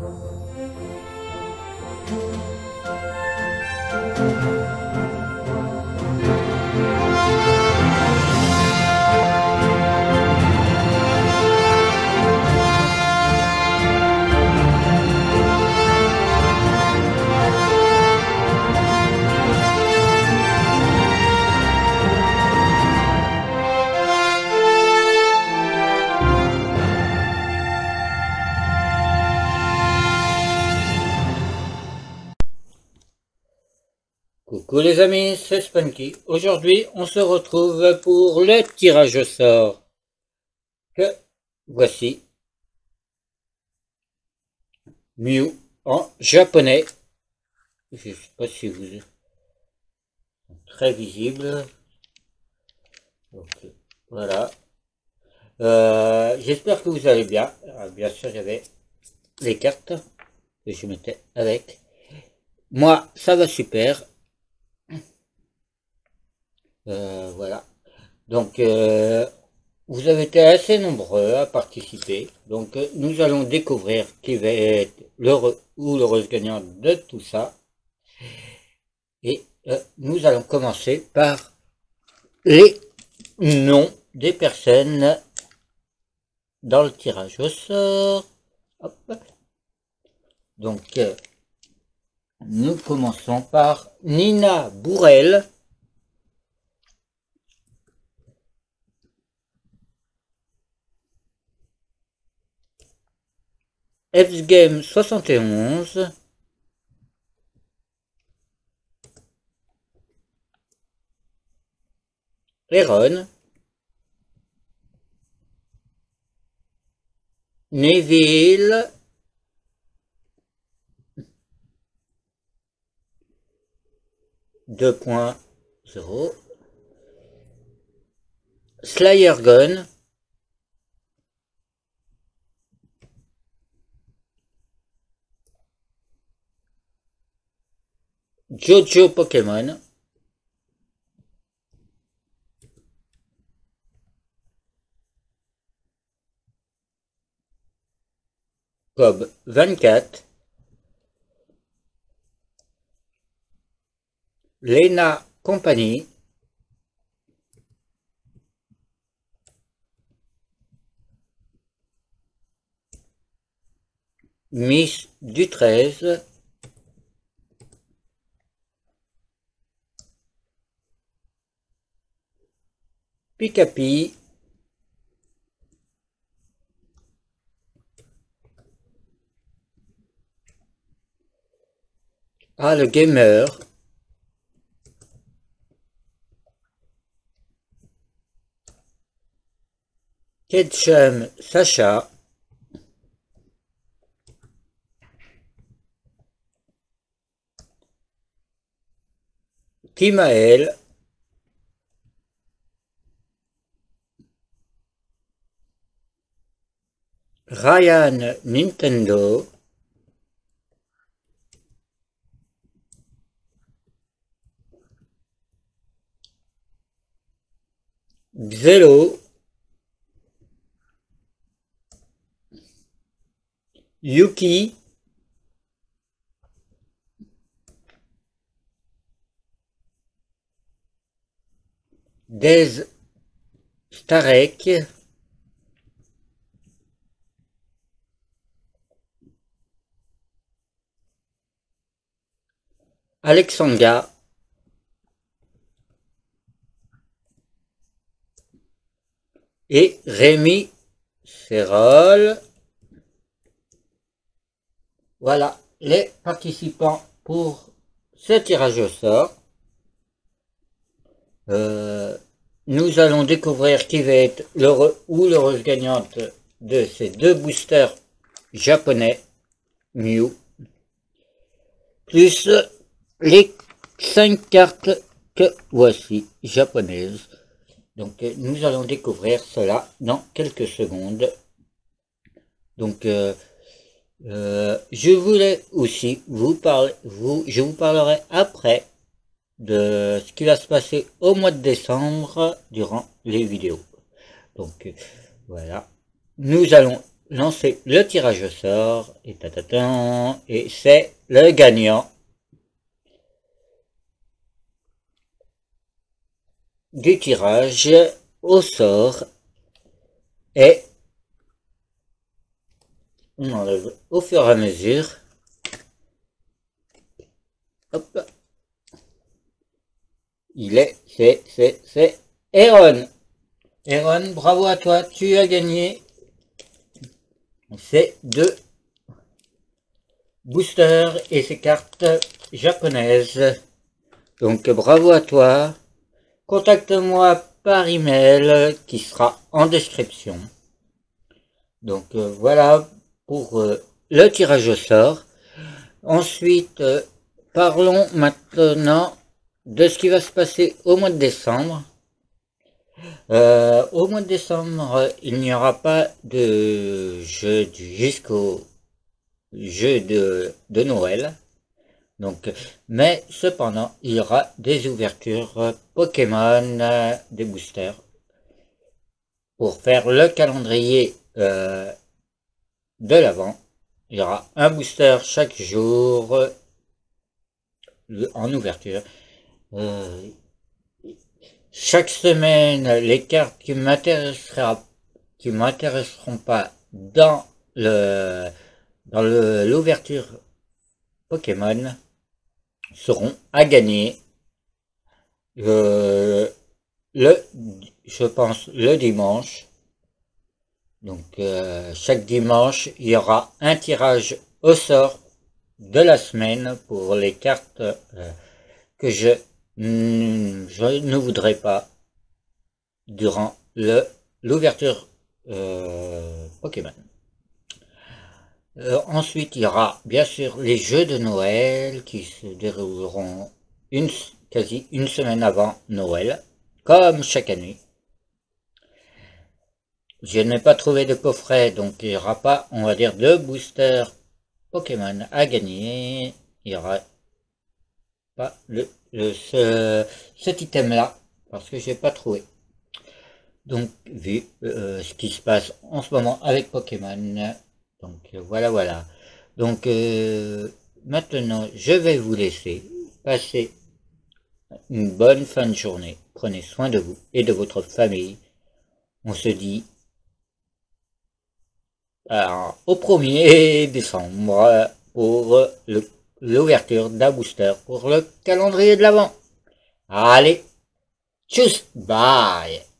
Coucou les amis, c'est Spunky. Aujourd'hui, on se retrouve pour le tirage au sort que voici. Mew en japonais. Je ne sais pas si vous êtes très visible. Donc, voilà. J'espère que vous allez bien. Alors, bien sûr, j'avais les cartes que je mettais avec. Moi, ça va super. Voilà. Donc, vous avez été assez nombreux à participer. Donc, nous allons découvrir qui va être l'heureux ou l'heureuse gagnante de tout ça. Et nous allons commencer par les noms des personnes dans le tirage au sort. Hop. Donc, nous commençons par Nina Bourrel. Fsgame 71, Eron, Neville, .0, Slayergon, Jojo Pokémon, Cobb 24, Lena Company, Miss du 13, Pikapi, le gamer, Ketchum Sacha, Timael, Ryan Nintendo, Xelo, Yuki, Dez Starek, Alexandra, et Rémi Serrol. Voilà les participants pour ce tirage au sort. Nous allons découvrir qui va être l'heureux ou l'heureuse gagnante de ces deux boosters japonais Mew, plus les 5 cartes que voici japonaises. Donc nous allons découvrir cela dans quelques secondes. Donc je voulais aussi je vous parlerai après de ce qui va se passer au mois de décembre durant les vidéos. Donc voilà, nous allons lancer le tirage au sort, et c'est le gagnant du tirage au sort, et on enlève au fur et à mesure. Hop. C'est Aaron. Aaron, bravo à toi, tu as gagné ces 2 boosters et ces cartes japonaises. Donc bravo à toi. Contacte-moi par email qui sera en description. Donc voilà pour le tirage au sort. Ensuite, parlons maintenant de ce qui va se passer au mois de décembre. Au mois de décembre, il n'y aura pas de jeu jusqu'au jeu de Noël. Donc, mais cependant, il y aura des ouvertures Pokémon, des boosters, pour faire le calendrier de l'Avent. Il y aura un booster chaque jour en ouverture. Chaque semaine, les cartes qui m'intéresseront pas dans l'ouverture Pokémon seront à gagner je pense le dimanche. Donc chaque dimanche il y aura un tirage au sort de la semaine pour les cartes que je ne voudrais pas durant l'ouverture Pokémon. Ensuite, il y aura bien sûr les jeux de Noël qui se dérouleront quasi une semaine avant Noël, comme chaque année. Je n'ai pas trouvé de coffret, donc il n'y aura pas, on va dire, de booster Pokémon à gagner. Il n'y aura pas cet item-là, parce que j'ai pas trouvé. Donc, vu ce qui se passe en ce moment avec Pokémon, donc voilà. Donc maintenant, je vais vous laisser passer une bonne fin de journée. Prenez soin de vous et de votre famille. On se dit au 1er décembre pour l'ouverture d'un booster pour le calendrier de l'Avent. Allez, tchuss, bye.